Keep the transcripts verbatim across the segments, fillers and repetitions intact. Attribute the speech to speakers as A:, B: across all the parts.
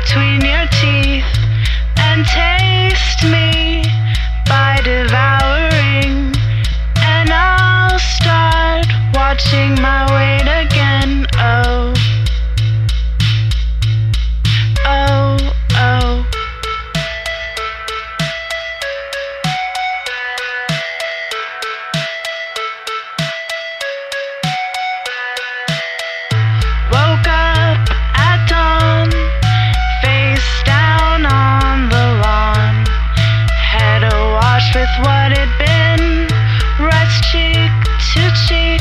A: between your teeth and taste me by devouring, and I'll start watching my weight again. Oh, oh, oh. Woke up at dawn, face down on the lawn, head awash with what had been, rest cheek to cheek,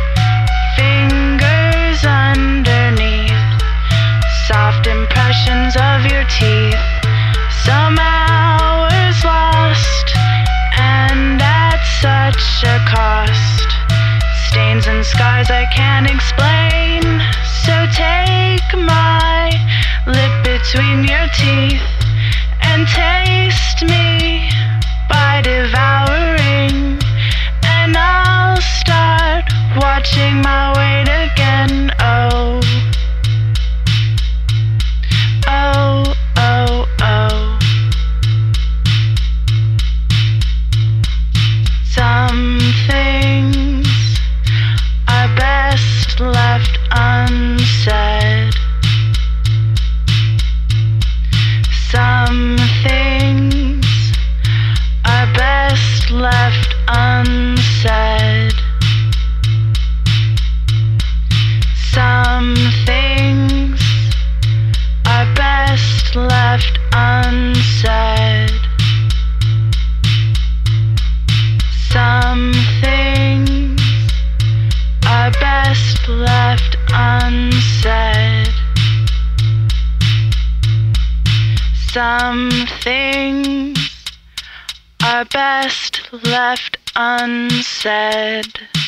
A: fingers underneath, soft impressions of your teeth, some hours lost, and at such a cost, stains and scars I can't explain. So take my lip between your teeth and taste me by devouring, and I'll start watching my weight again. Oh, oh, oh, oh. Some things are best left unsaid. Some things are best left unsaid. Some things are best left unsaid. Some things are best left unsaid. Some things are best left unsaid.